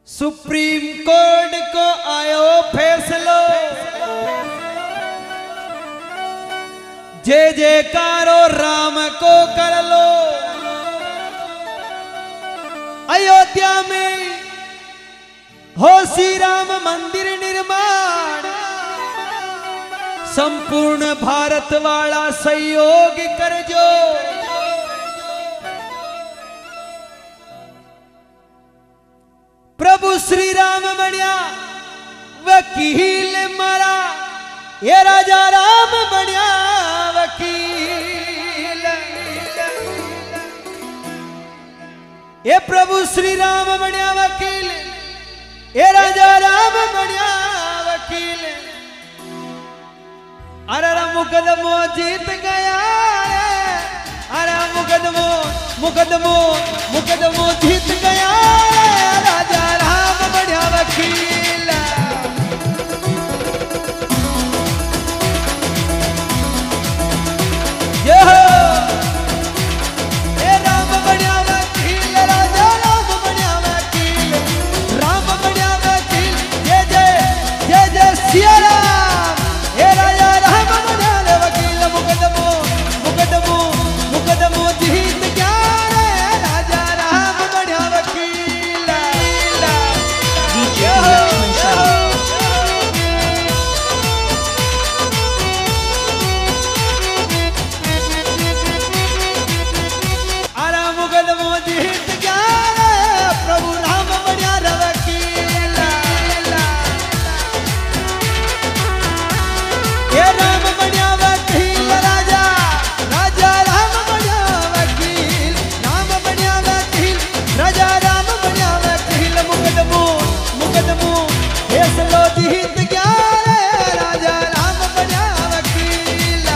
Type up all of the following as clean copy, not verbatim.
Supreme court को आयो फैसलो, जय जयकारो राम को कर लो। अयोध्या में हो श्री राम मंदिर निर्माण, संपूर्ण भारत वाला सहयोग करजो। प्रभु श्री राम बनिया वकील मारा, ये राजा राम बनिया वकील। ये प्रभु श्री राम बनिया वकील, ये राजा राम बनिया वकील। अरे मुकदमो जीत गया, अरे मुकदमो जीत गया, राजा राम बढ़िया वकील। ये हो ये राम बढ़िया वकील, राजा राम बढ़िया वकील, राम बढ़िया वकील। जय जय जय जय सिया राम, ये राजा राम बढ़िया वकील। मुकदमो जीत गया, राजा राम बढ़िया वकील। अरे मुकदमो जीत गया, प्रभु राम बढ़िया वकील। ये राम बढ़िया वकील, राजा राम बढ़िया वकील, राम बढ़िया वकील, राजा राम बढ़िया वकील। मुकदमो फैसलो जीत गया, राजा राम बढ़िया वकील।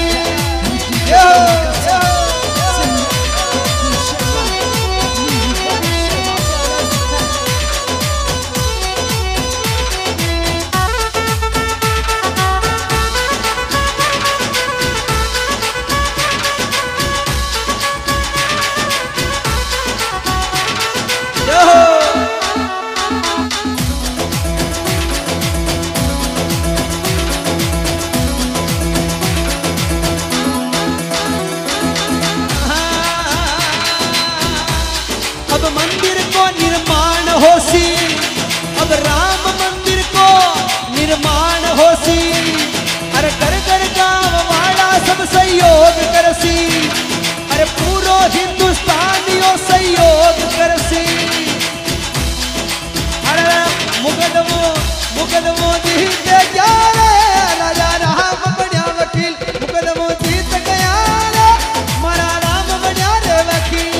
अब मंदिर को निर्माण होसी, अब राम मंदिर को निर्माण होसी। अरे घर घर गांव वाला सब सहयोग करसी, अरे पूरो हिंदुस्तानियों सहयोग करसी। अरे मुकदमो जीत गया, राजा राम बढ़िया वकील। मुकदमो जीत गया, मारा राम बढ़िया वकील।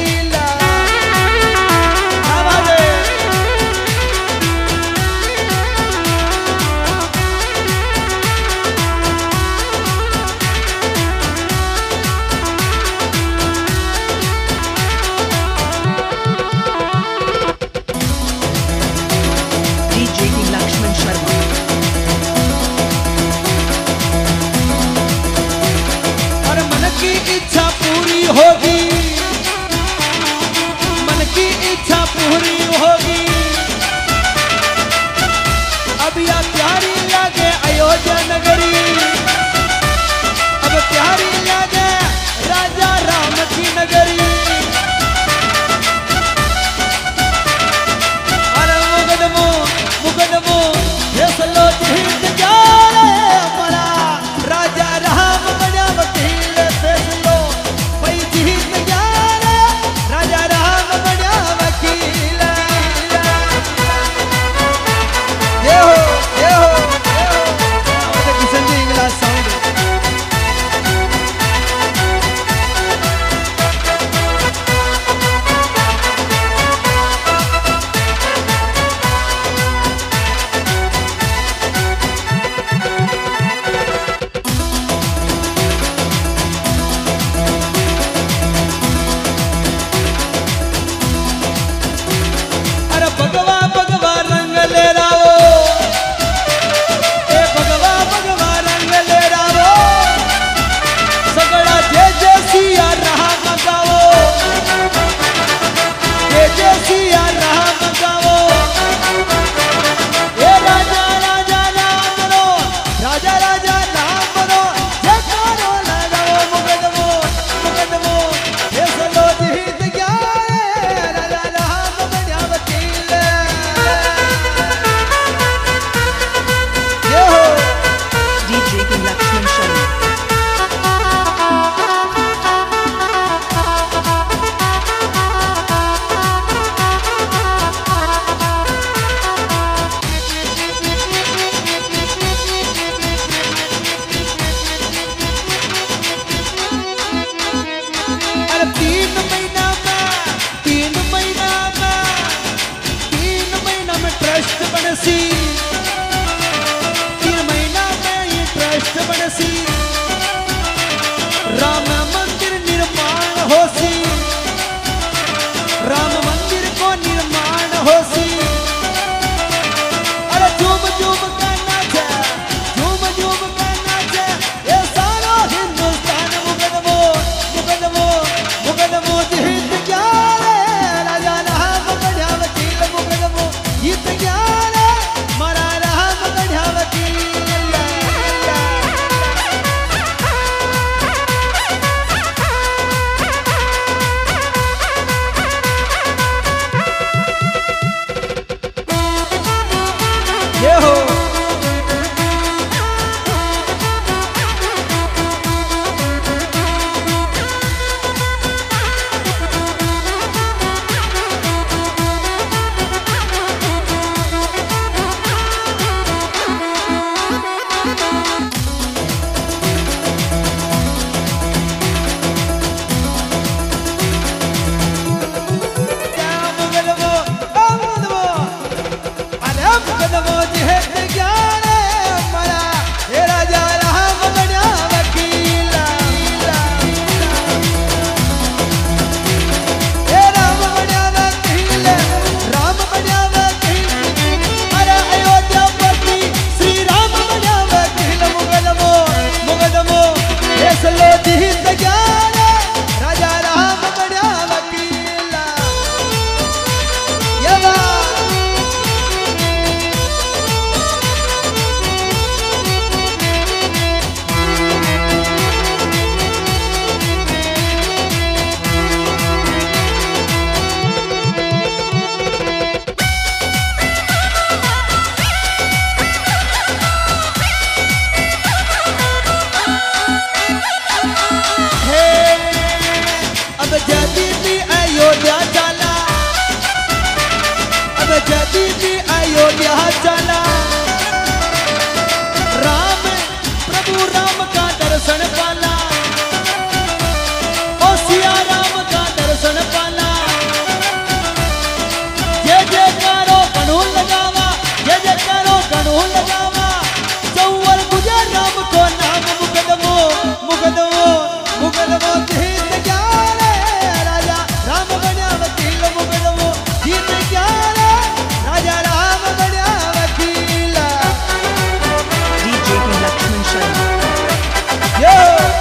ट्रस्ट बनसी, 3 महीना में ये ट्रस्ट बनसी, राम मंदिर निर्माण होसी, राम मंदिर को निर्माण होसी। अरे झूम झूम करना चाहिए, झूम झूम करना चाहिए, ये सारा हिंदुस्तान मुकदमो मुकदमो मुकदमो जीत गया रे, राजा राम बढ़िया वकील मुकदमो जीत गया रे, मारा राम बढ़िया वकील। ये हो अयोध्या चला, राम प्रभु राम का दर्शन पाला, ओ सिया राम का दर्शन पाला। जय जय करो कानून लगावा, जय जय करो कानून लगावा, चौवर गुजर राम को नाम मुकदमो मुकदमो मुकदमो जीत गया रे, राजा राम बढ़िया वकील मुकदमो जीत गया रे, राजा राम बढ़िया वकील। DJ Lakshman Sharma। यो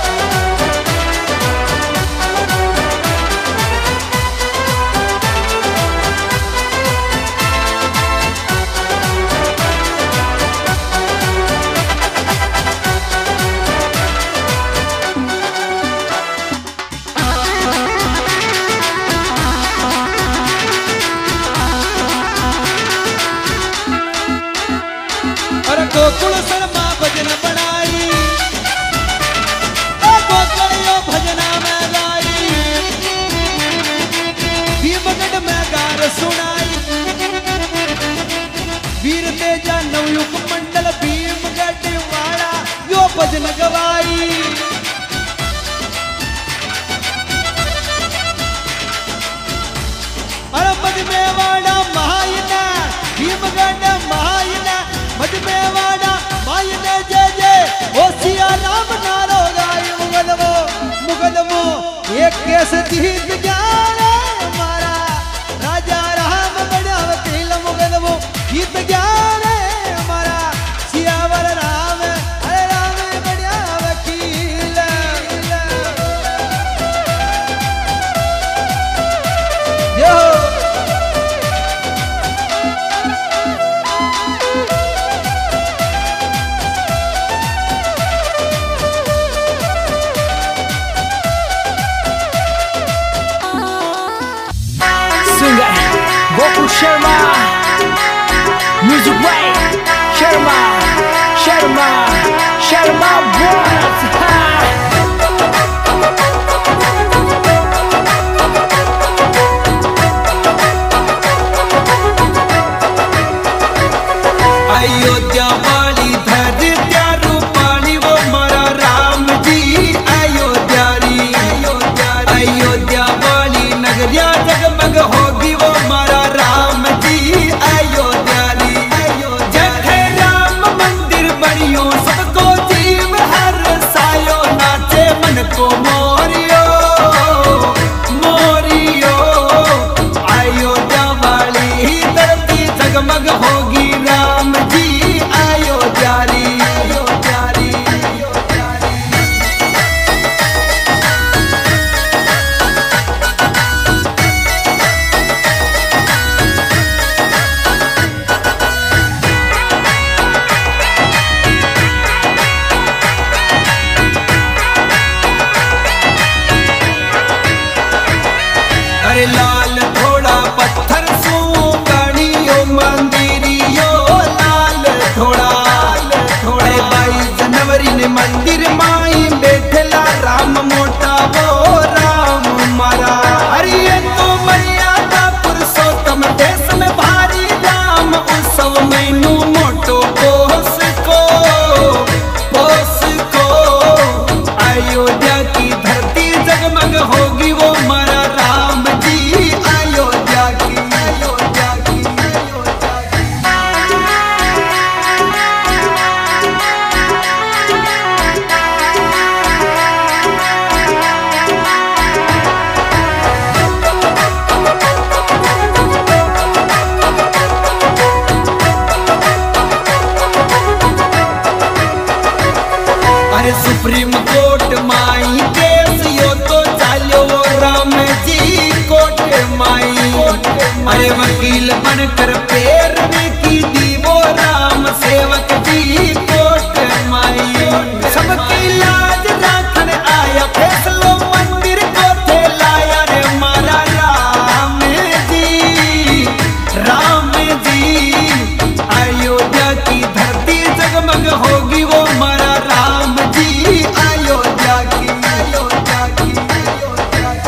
गोकुल शर्मा भजन बनाई, गोकुलियो भजना में गाई, भीमगढ़ में गार सुनाई, वीर तेजा नवयुग मंडल भीमगढ़ वाला यो भजन गवाई। अरे मधमेवाड़ा महायना भीमगढ़ महायना मधमेवाड़ा मायने जय जय ओ सिया राम नारो गाय मुकदमो मुकदमो एक केस जीत गया रे, हमारा राजा राम बढ़िया वकील मुकदमो जीत गया रे, हमारा सियावर राम अरे राम बढ़िया वकील। यो Gokul Sharma, music way, Sharma, Sharma, Sharma boys. Ayodhya वाली धरती रूपाली वो मारा राम जी, अयोध्या अयोध्या वाली नगरिया जगमग होगी वो मारा राम जी, अयोध्या मोरियो मोरियो। अयोध्या वाली धरती जगमग होगी राम जी अयोध्या री अयोध्या री अयोध्या री। अरे लाल थोड़ा पत्थर सो गणियो मंदिरियो लाल थोड़ा थोड़ा। 22 जनवरी ने मंदिर माई बैठला राम मोटा वो राम मारा। अरे ये तो मर्यादा पुरुषोत्तम देश में भारी राम उत्सव मैनू मोटो पोस को अयोध्या की धरती जगमग होगी वो मरा राम जी अयोध्या की अयोध्या की अयोध्या की। अरे सुप्रीम कोर्ट माई केस यो तो चालो राम जी कोर्ट माई। अरे वकील बनकर पैर में की दी वो राम सेवक जी कोर्ट माई। सबकी लाज राखन आया फैसलो मंदिर को थे लाया रे मारा राम जी राम जी। अयोध्या की धरती जगमग होगी वो मारा राम जी अयोध्या की अयोध्या की अयोध्या की।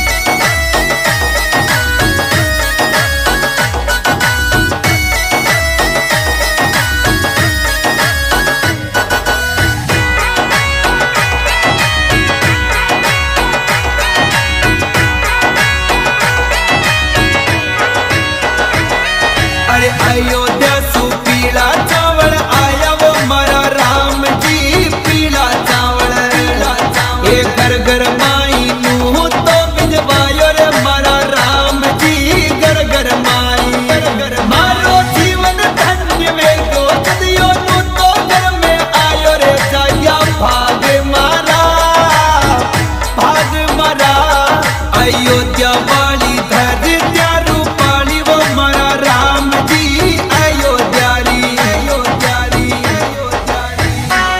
अरे अयोध्या सु पीला चावल आया वो मारा राम जी पीला चावल। ये घर घर माई नू तो बिजवायो रे मारा राम जी घर घर माई। मारो जीवन धन्य में गो दियो नू तो घर में आयो रे जाया भाग मारा भाग मारा। अयोध्या वाली धरत्या रूपाली वो मारा राम जी अयोध्या री अयोध्या री अयोध्या री।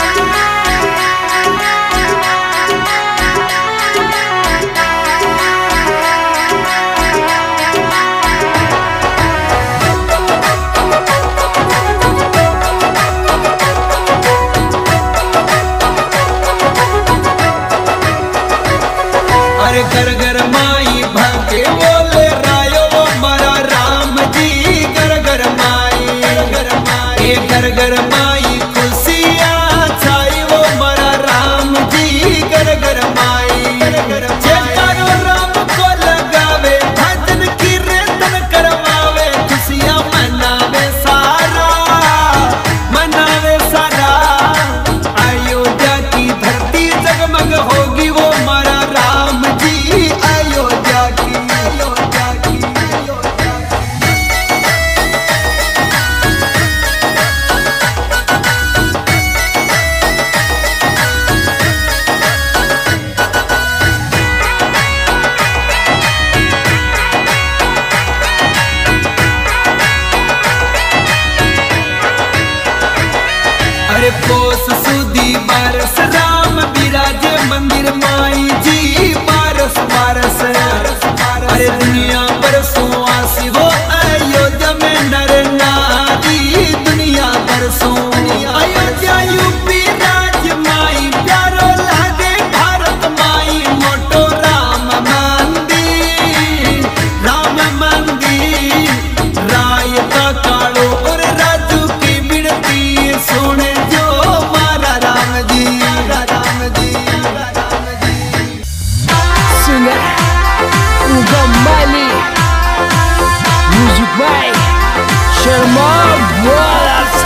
अरे घर घर माई भागे बोले रायो वो मारा राम जी घर घर माई। घर घर माई खुशियाँ छाई वो मारा राम जी घर घर माई। जयकारो राम को लगावे भजन कीर्तन करवावे खुशियाँ मनावे सारा मनावे सारा। अयोध्या की धरती जगमग होगी वो मारा राम जी अयोध्या की अयोध्या की अयोध्या की। अरे पोस सुदी बारस राम विराजे मंदिर माई जी बारस बारस। अरे दुनिया बरसों आसी वो अयोध्या में नर नारी दुनिया बरसों। अयोध्या यूपी राज माई प्यारो लागे भारत माई मोटो राम मंदिर राय का कालो और राजू की बिड़ती सोने जो मारा Ram ji Ram ji Ram ji. Singer Ugambali, music by Sharma Brothers.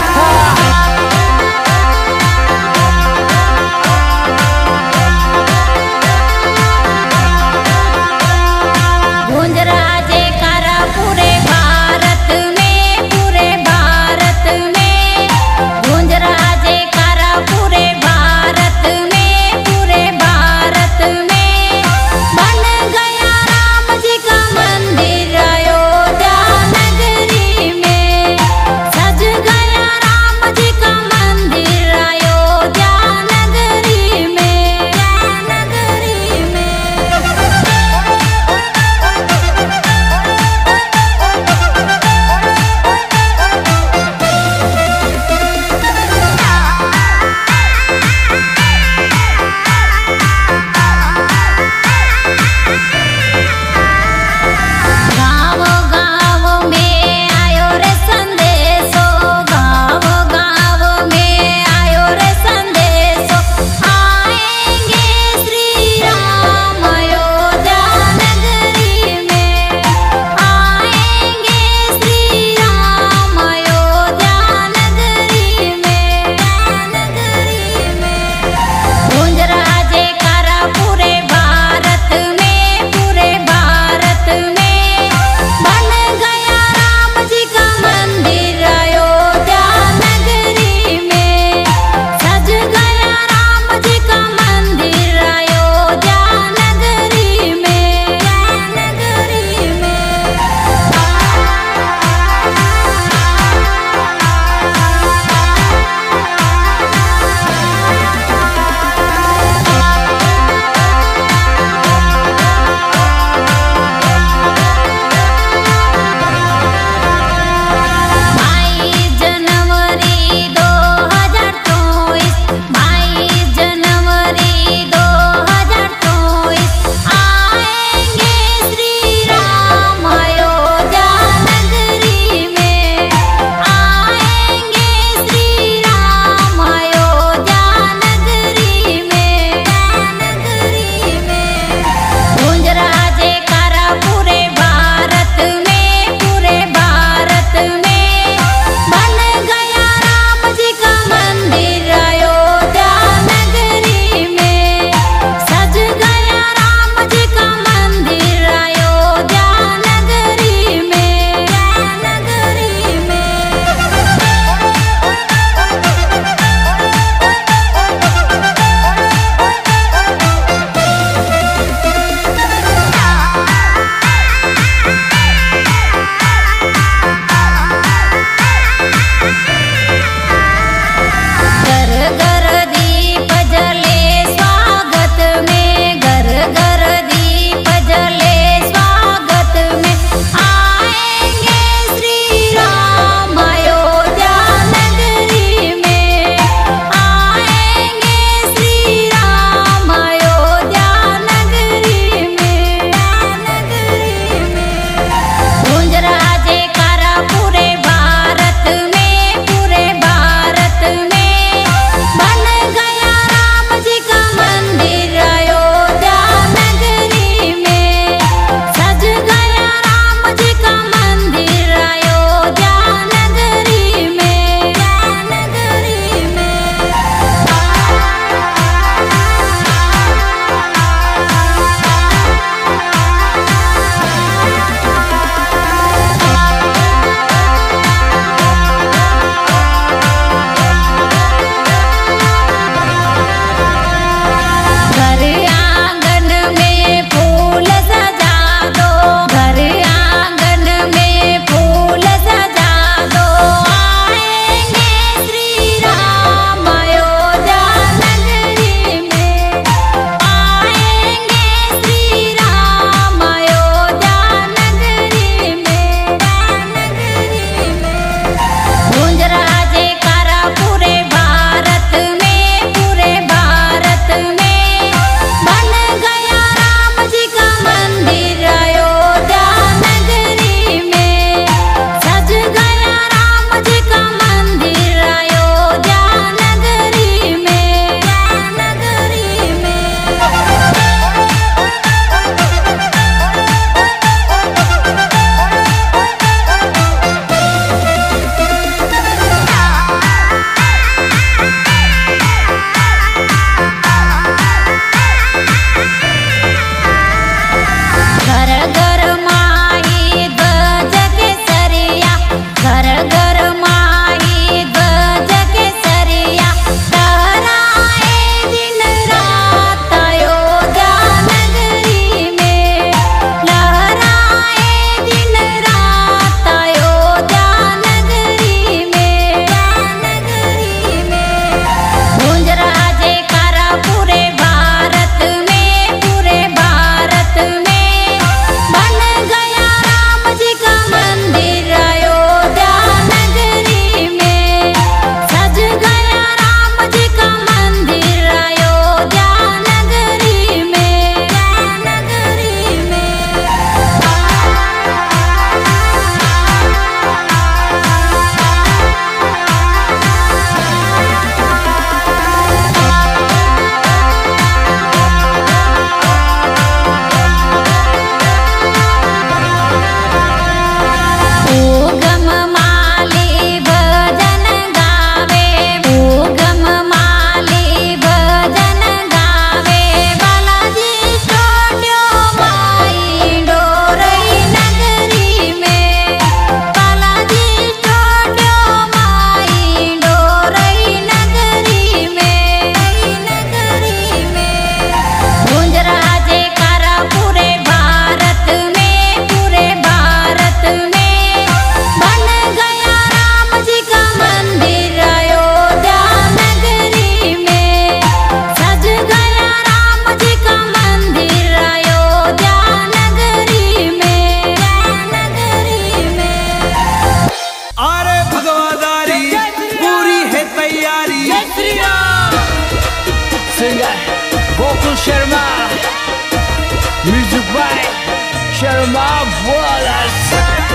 भगवादारी पूरी है तैयारी। Singer Gokul Sharma, music by Sharma Brothers.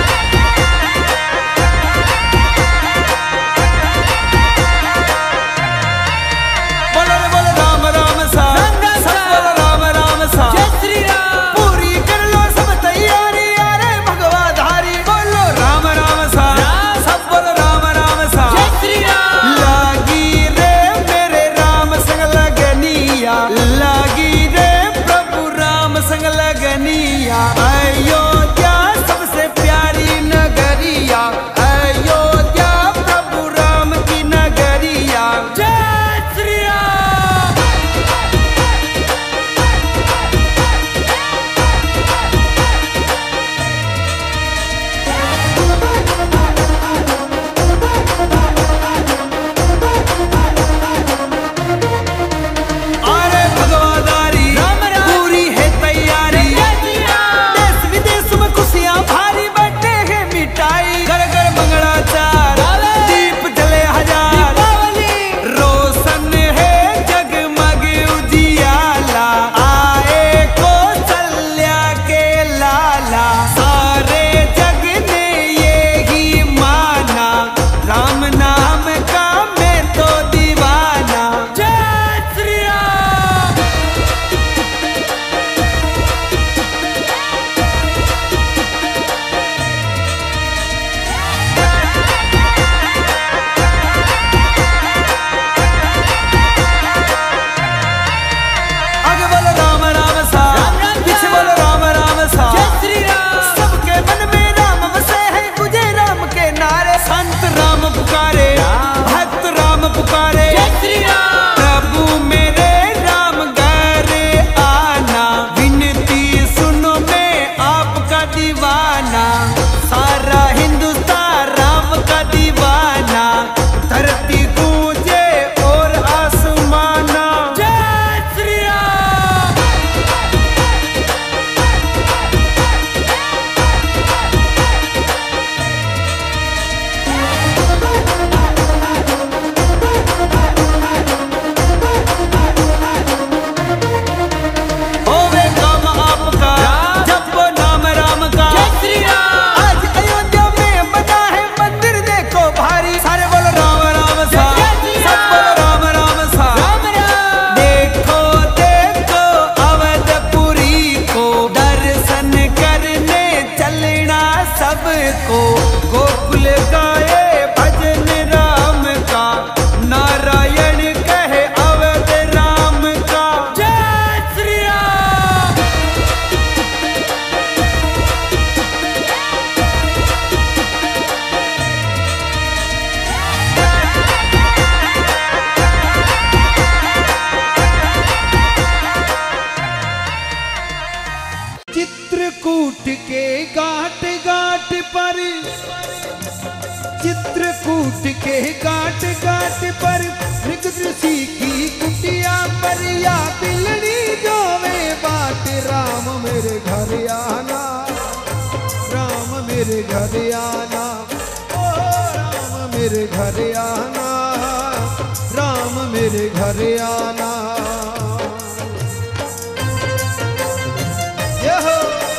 Ayodhya सबसे प्यारी नगरिया, अयोध्या प्रभु राम की नगरिया। जय श्री राम। अरे भगवादारी पूरी है तैयारी। भारी बटे है मिठाई, घर घर मंगला चार, दीप जले हजार, रोशन है जगमग उजियाला। आए कौशल्या के लाला, सारे जग ने ये ही माना, राम नाम का मैं तो दीवाना। जय श्री राम। सबके मन में राम बसे है, मुझे राम के नारे। संत राम पुकारे, भक्त राम पुकारे। प्रभु मेरे राम घर आना, विनती सुनो मैं आपका दीवाना। सारा हिंदुस्तान राम का दीवाना, धरती गूंजे और आसमाना। जय श्री राम। होवे काम आपका, जपो नाम राम का। आज अयोध्या में बना है मंदिर देखो भारी, सारे बोलो राम राम सा, सब बोलो राम राम सा। देखो देखो अवधपुरी को, दर्शन करने चलना सबको। गोकुल गाए भजन राम का, नारायण कहे अवध राम का। जय श्री राम। चित्रकूट के घाट घाट पर, चित्रकूट के घाट घाट पर, ऋषि की कुटिया पर, या बिलड़ी जोवे बाट। राम मेरे घर आना, राम मेरे घर आना, ओ राम मेरे घर आना, राम मेरे घर आना। यहो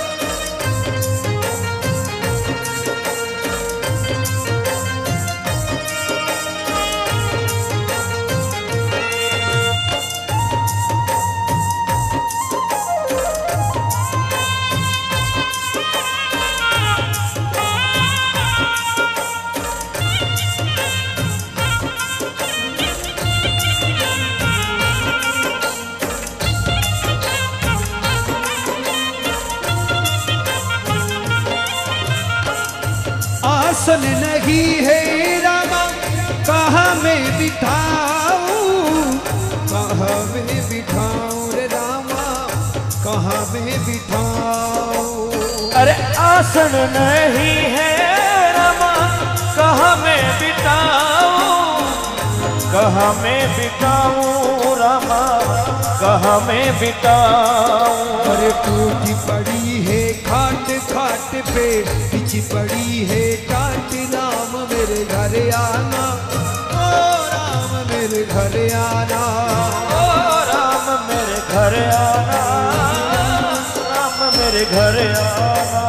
आसन नहीं है रामा, कहाँ मैं बिठाऊं, कहाँ मैं बिठाऊं रे रामा, कहाँ मैं बिठाऊं। अरे आसन नहीं है रामा, कहाँ मैं बिताऊं, कहाँ मैं बिताऊं रामा, कहाँ मैं बिताऊं। अरे टूटी पड़ी है खाट खाट पे, बिछी पड़ी है टाट, नाम में मेरे घर आना, ओ राम मेरे घर आना, ओ राम मेरे घर आना, राम मेरे घर आना।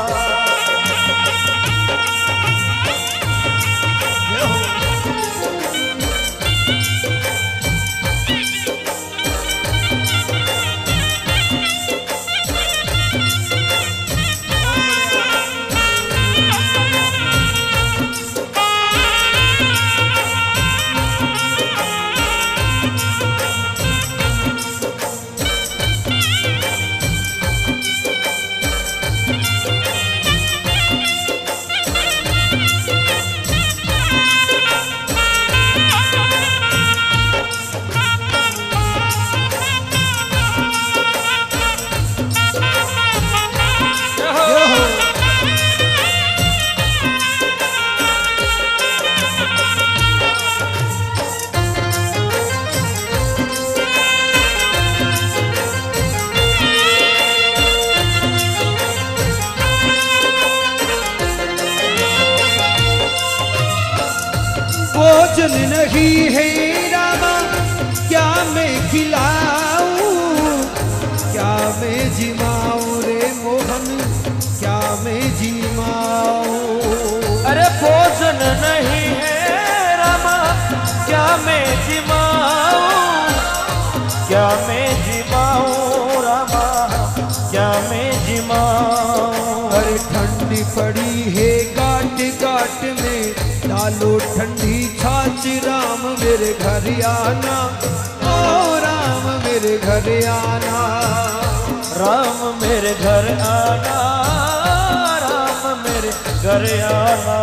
भोजन नहीं है रामा क्या मैं खिलाऊं, क्या मैं जिमाऊं रे मोहन, क्या मैं जिमाऊं। अरे भोजन नहीं है रामा क्या मैं जिमाऊं, क्या मैं जिमाऊं रामा, क्या मैं जिमाऊं। अरे ठंडी पड़ी है गाट गाट में, डालो ठंडी छाछ राम मेरे घर आना, ओ राम मेरे घर आना, राम मेरे घर आना, राम मेरे घर आना।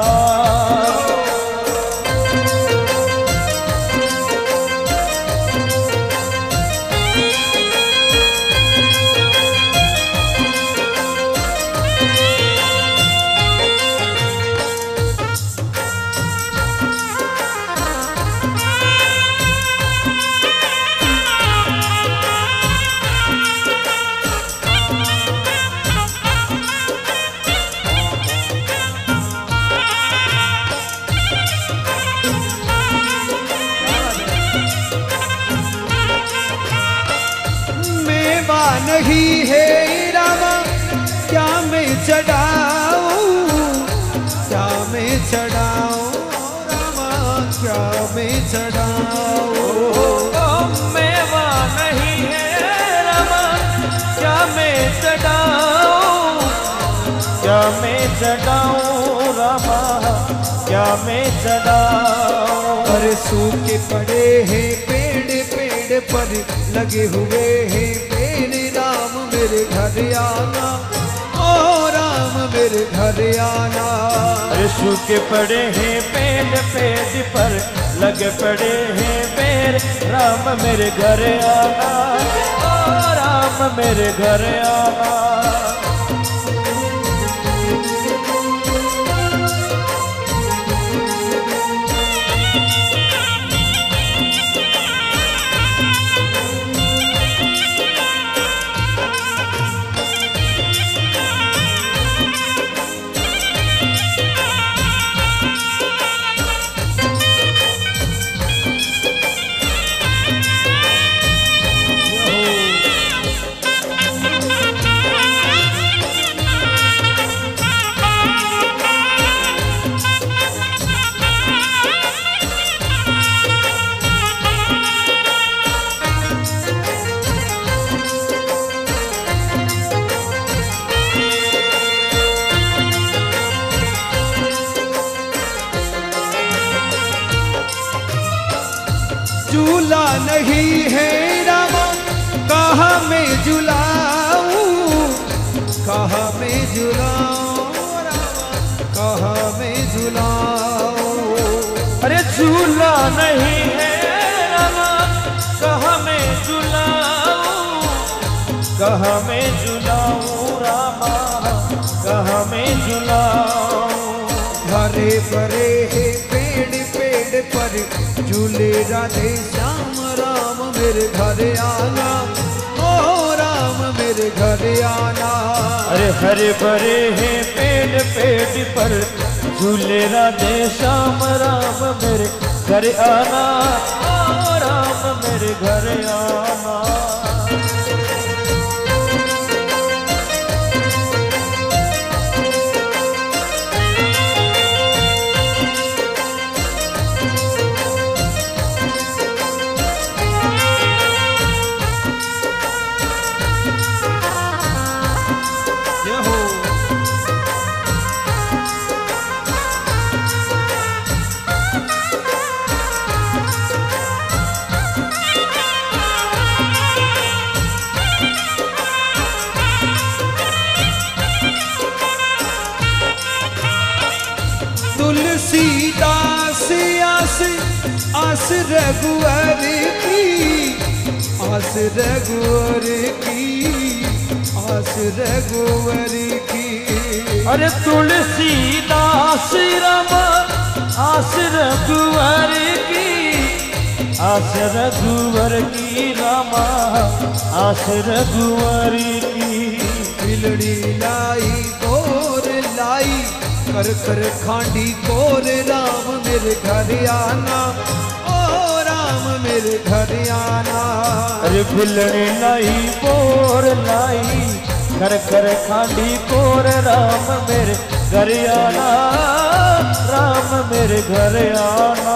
नहीं है रामा क्या मैं चढ़ाऊं, क्या मैं चढ़ाऊं रामा, क्या मैं चढ़ाऊं। मेवा नहीं है रामा क्या मैं चढ़ाऊं, क्या मैं चढ़ाऊं रामा, क्या मैं चढ़ाऊं। अरे सूखे पड़े हैं पेड़ पेड़ पर लगे हुए हैं पेड़, राम मेरे घर आना, ओ राम मेरे घर आना। अरे सूखे पड़े हैं पेड़ पेड़ पर लगे पड़े हैं पेड़, राम मेरे घर आना, ओ राम मेरे घर आना। झूला नहीं है रामा कहाँ मैं झुलाऊं, कहाँ मैं झुलाऊं रामा, कहाँ मैं झुलाऊं। अरे झूला नहीं है रामा कहाँ मैं झुलाऊं, कहाँ मैं झुलाऊं रामा, कहाँ मैं झुलाऊं। हरे भरे है पेड़ पेड़ पर झूले राधे श्याम राम मेरे घर आना, ओ राम मेरे घर आना। अरे हरे भरे हैं पेड़ पेड़ पर झूले राधे श्याम राम मेरे घर आना, ओ राम मेरे घर आना। तुलसीदास आस रघुवर की, आस रघुवर की, आस रघुवर की। अरे तुलसीदास राम आस रघुवर की, आस रघुवर की रामा आस रघुवर की। बिलड़ी लाई गोर लाई कर कर खांडी कोर, राम मेरे घर आना, ओ राम मेरे घर आना। अरे बिलड़ी लाई बोर लाई कर कर खांडी कोर, राम मेरे घर आना, राम मेरे घर आना।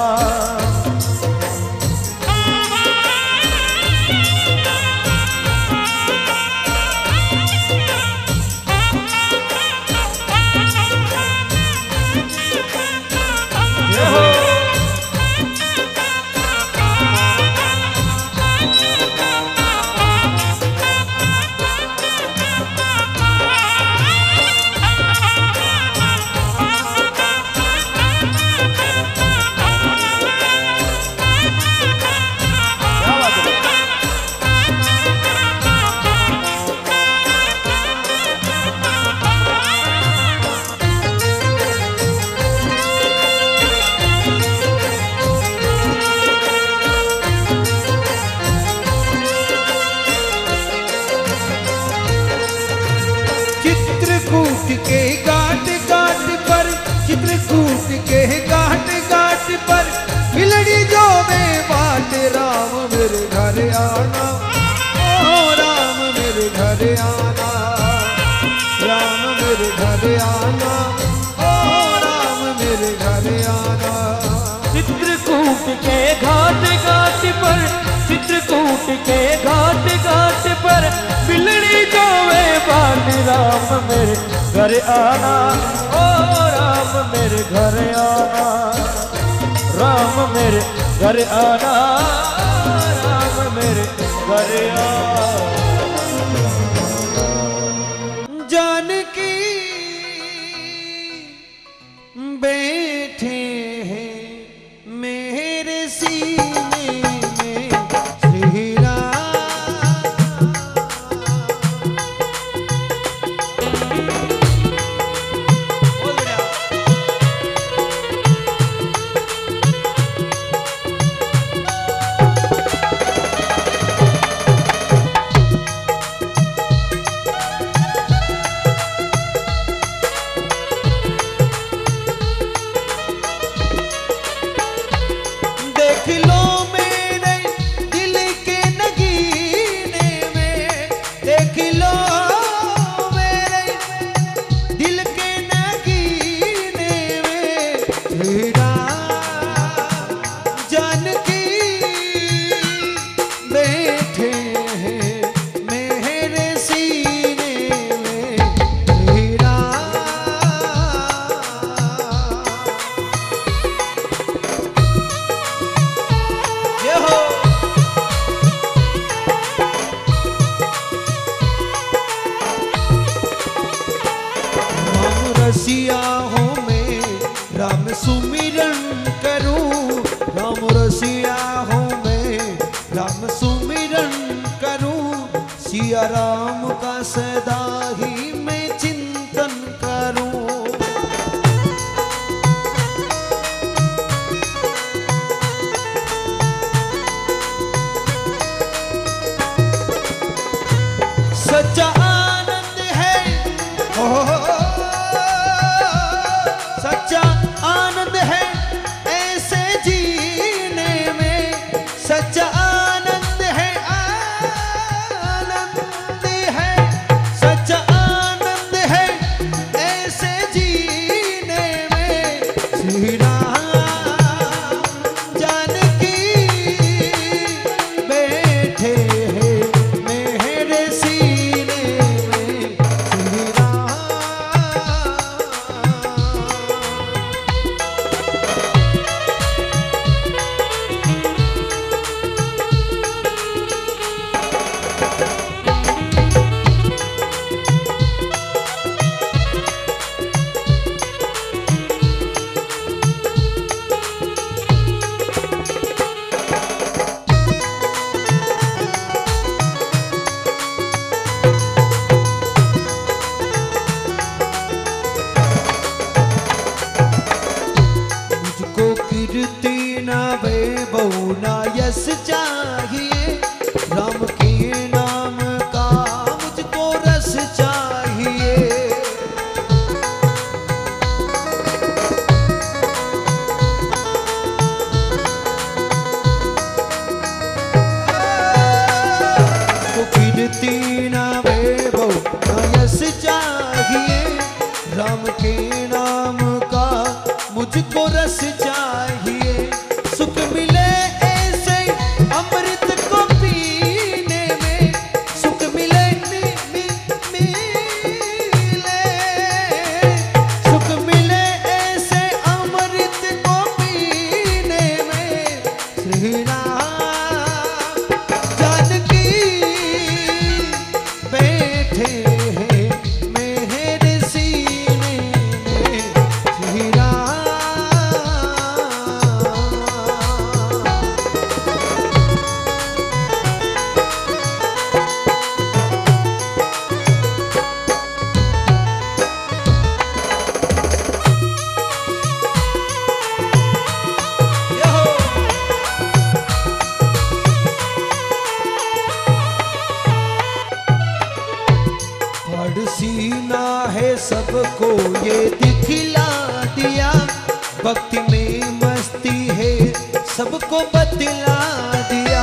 चित्रकूट के घाट घाट पर, चित्रकूट के घाट घाट पर बिलड़ी जो में बाट, राम मेरे घर आना, ओ राम मेरे घर आना, राम मेरे घर आना, ओ राम मेरे घर आना। चित्रकूट के घाट घाट पर, चित्रकूट के घाट घाट पर बिलड़ी जोवे बाट, राम मेरे घर आना, ओ राम मेरे घर आना, राम मेरे घर आना, राम मेरे घर आना। जानकी बैठे हैं मेरे सीने में श्री राम। देख लो मेरे दिल के नगीने में, देख लो मेरे दिल के नगीने में श्री राम। जानकी बैठे हैं मेरे सीने में श्री राम। ये हो राम रसिया हूँ मैं, राम सुमिरन करूँ, राम रसिया हूँ मैं, राम सुमिरन करूँ, सिया राम का सदा ही मैं चिंतन करूँ। सच्चा आनंद है, ओ सच्चा कीर्ति ना वैभव ना यश चाहिए, राम के नाम का मुझको रस चाहिए। कीर्ति ना वैभव ना यश चाहिए, राम के नाम का मुझको रस चाहिए। सुख मिले ऐसे अमृत को पीने में, सुख मिले सुख मिले ऐसे अमृत को पीने में। श्री राम जानकी बैठे हैं मेरे सीने में। श्री राम सीना है सबको ये दिखला दिया, भक्ति में मस्ती है सबको बतला दिया।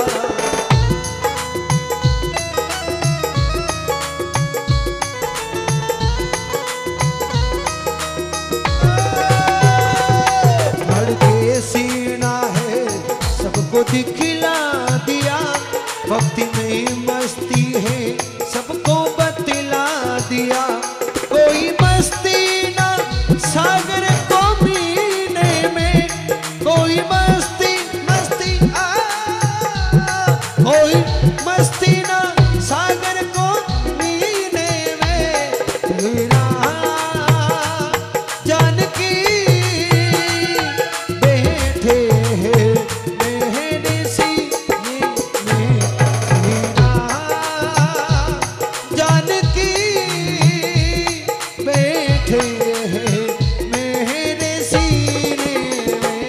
धड़के सीना है सबको दिखला दिया, भक्ति में मस्ती है सबको बतला दिया। कोई मस्ती ना सागर को पीने में, कोई मस्ती कोई मस्ती ना सागर को पीने में। तेरा जानकी बैठे हैं मेरे सीने में। तेरा जानकी बैठे हैं मेरे सीने में।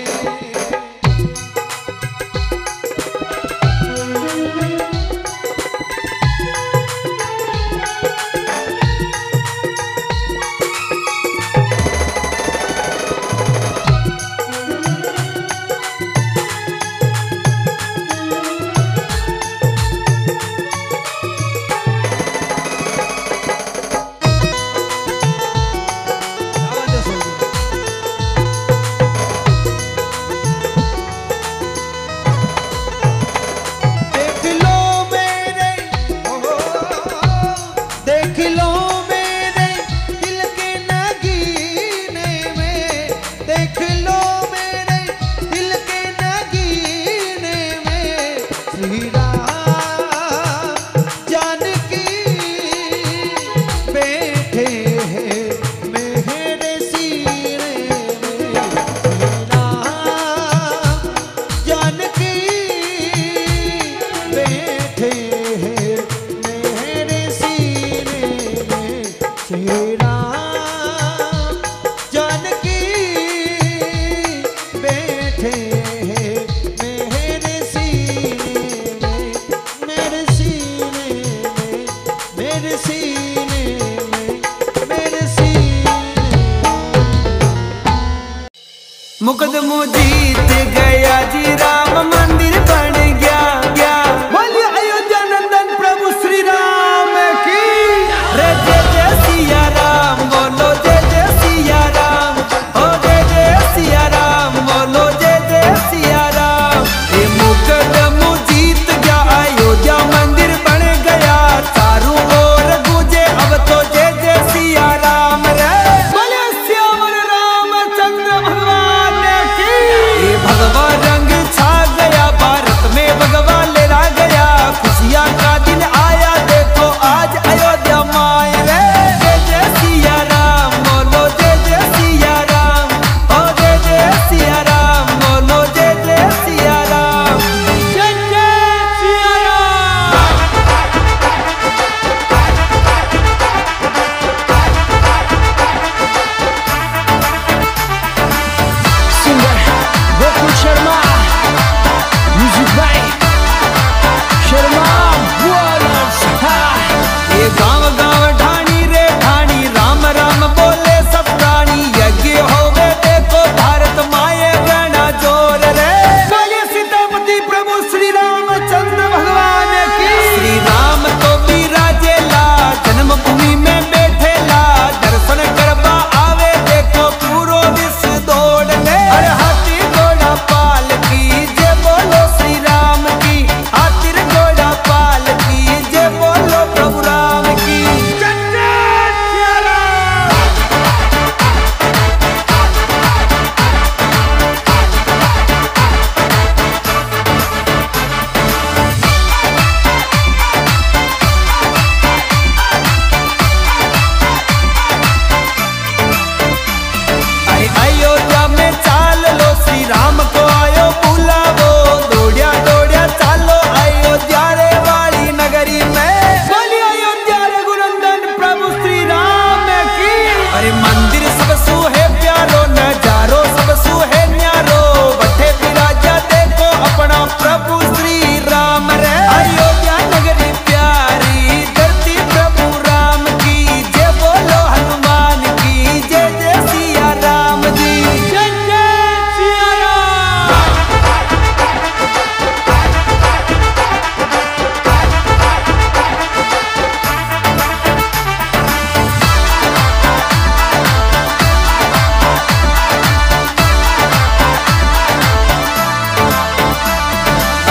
देख लो मेरे दिल के नगीने में, देख लो मेरे दिल के नगीने में। श्री राम जानकी बैठे हैं मेरे सीने में। श्री राम जानकी बैठे हैं मेरे सीने में। श्री राम जानकी बैठे हैं मेरे सीने में, मेरे सीने में, मेरे सीने में, मेरे सीने में। मुकदमो जीत गया जी, राम मंदिर बन गया। बोलिए अयोध्या नंदन प्रभु श्री राम की। रे जय जय सिया राम, बोलो जय जय सिया राम। ओ जय जय सिया राम, बोलो जय जय सिया राम। ये मुकदमो जीत गया, अयोध्या मंदिर बन गया। चारों ओर गूंजे अब तो जय जय सिया राम रे। बोले श्याम रामचंद्र भगवान की। ये भगवान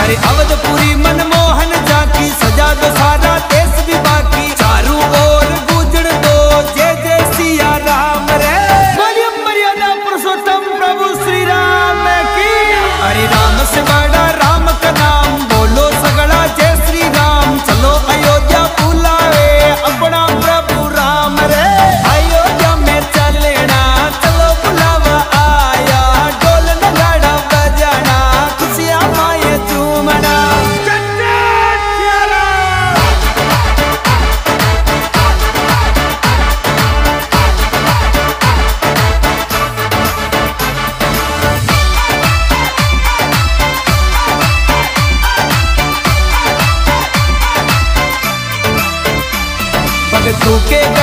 अरे अवधपुरी मनमोहन झांकी सजा दो सारा देश भी बाकी चारों ओर गूंजण दो जय जय सिया राम रे मर्यादा पुरुषोत्तम प्रभु श्री राम की। अरे राम से बड़ा राम का नाम बोलो सगड़ा जय श्री राम चलो अयोध्या बुलावे अपना प्रभु राम रे अयोध्या में चलना चलो बुलावा आया ढोल नगाड़ा बजाना खुशियां माए झूमना। भगतों के